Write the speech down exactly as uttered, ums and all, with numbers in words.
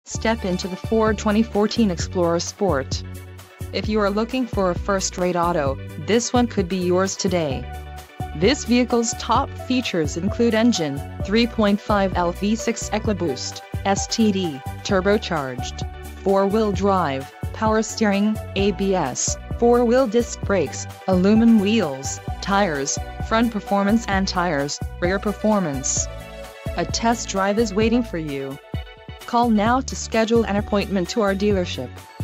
Step into the Ford twenty fourteen Explorer Sport. If you are looking for a first-rate auto, this one could be yours today. This vehicle's top features include engine, three point five liter V six EcoBoost, S T D, turbocharged, four-wheel drive, power steering, A B S, four-wheel disc brakes, aluminum wheels, tires, front performance and tires, rear performance. A test drive is waiting for you. Call now to schedule an appointment to our dealership.